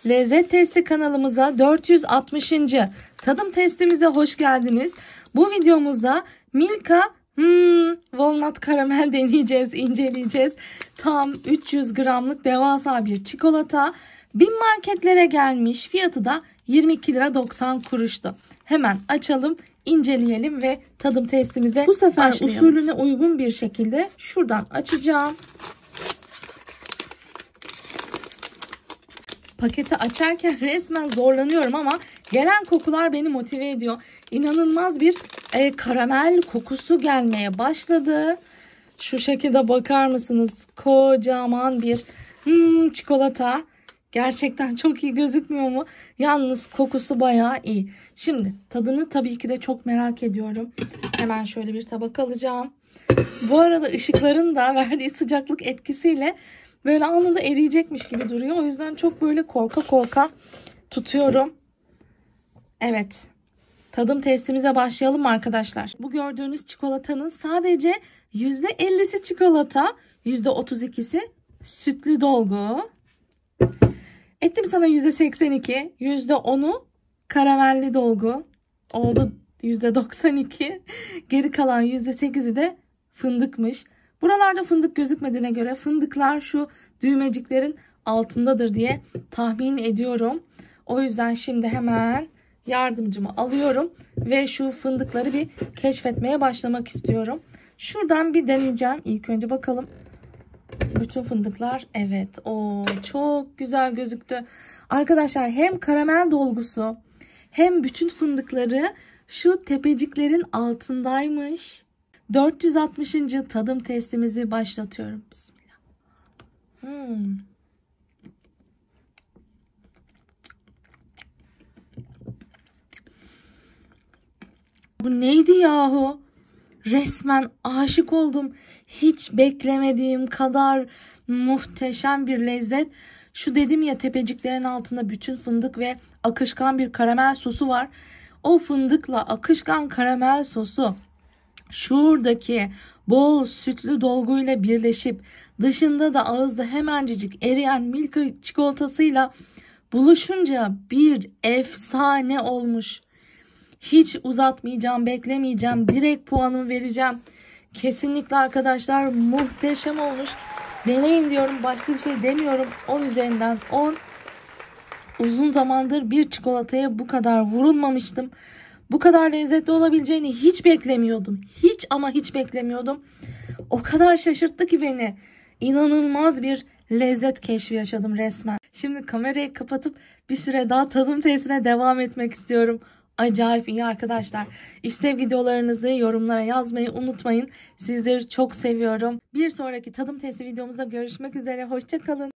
Lezzet Testi kanalımıza 460. tadım testimize hoş geldiniz. Bu videomuzda Milka walnut karamel deneyeceğiz, inceleyeceğiz. Tam 300 gramlık devasa bir çikolata. BİM marketlere gelmiş. Fiyatı da 22 lira 90 kuruştu. Hemen açalım, inceleyelim ve tadım testimize bu sefer başlayalım. Usulüne uygun bir şekilde şuradan açacağım. Paketi açarken resmen zorlanıyorum ama gelen kokular beni motive ediyor. İnanılmaz bir karamel kokusu gelmeye başladı. Şu şekilde bakar mısınız? Kocaman bir çikolata. Gerçekten çok iyi gözükmüyor mu? Yalnız kokusu bayağı iyi. Şimdi tadını tabii ki de çok merak ediyorum. Hemen şöyle bir tabak alacağım. Bu arada ışıkların da verdiği sıcaklık etkisiyle böyle anında eriyecekmiş gibi duruyor. O yüzden çok böyle korka korka tutuyorum. Evet. Tadım testimize başlayalım mı arkadaşlar? Bu gördüğünüz çikolatanın sadece %50'si çikolata, %32'si sütlü dolgu. Ettim sana %82, %10'u karamelli dolgu. Oldu %92. Geri kalan %8'i de fındıkmış. Buralarda fındık gözükmediğine göre fındıklar şu düğmeciklerin altındadır diye tahmin ediyorum. O yüzden şimdi hemen yardımcımı alıyorum ve şu fındıkları bir keşfetmeye başlamak istiyorum. Şuradan bir deneyeceğim. İlk önce bakalım. Bütün fındıklar evet. O çok güzel gözüktü. Arkadaşlar hem karamel dolgusu hem bütün fındıkları şu tepeciklerin altındaymış. 460. tadım testimizi başlatıyorum. Bismillah. Bu neydi yahu? Resmen aşık oldum. Hiç beklemediğim kadar muhteşem bir lezzet. Şu dedim ya, tepeciklerin altında bütün fındık ve akışkan bir karamel sosu var. O fındıkla akışkan karamel sosu şuradaki bol sütlü dolguyla birleşip dışında da ağızda hemencecik eriyen Milka çikolatasıyla buluşunca bir efsane olmuş. Hiç uzatmayacağım, beklemeyeceğim. Direkt puanımı vereceğim. Kesinlikle arkadaşlar muhteşem olmuş. Deneyin diyorum. Başka bir şey demiyorum. 10 üzerinden 10. Uzun zamandır bir çikolataya bu kadar vurulmamıştım. Bu kadar lezzetli olabileceğini hiç beklemiyordum. Hiç ama hiç beklemiyordum. O kadar şaşırttı ki beni. İnanılmaz bir lezzet keşfi yaşadım resmen. Şimdi kamerayı kapatıp bir süre daha tadım testine devam etmek istiyorum. Acayip iyi arkadaşlar. İstev videolarınızı yorumlara yazmayı unutmayın. Sizleri çok seviyorum. Bir sonraki tadım testi videomuzda görüşmek üzere. Hoşça kalın.